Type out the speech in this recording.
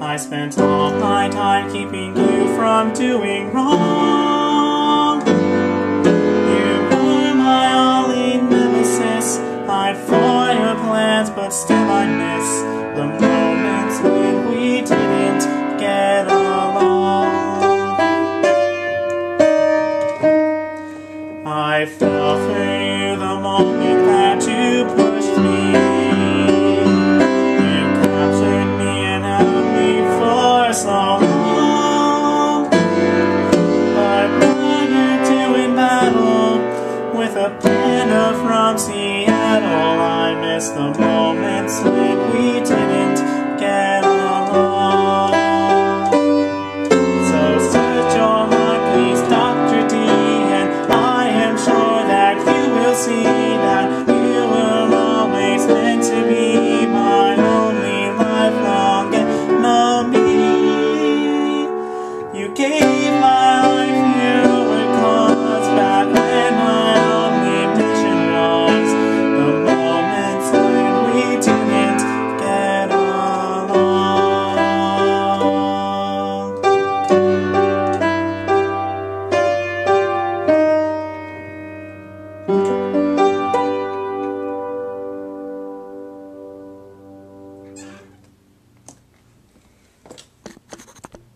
I spent all my time keeping you from doing wrong. You were my only nemesis. I'd follow your plans, but still I miss the moments when we didn't get along. I fell for you the moment that you pushed me. You captured me and held me for so long. But now you're doing battle with a band from Seattle. I miss the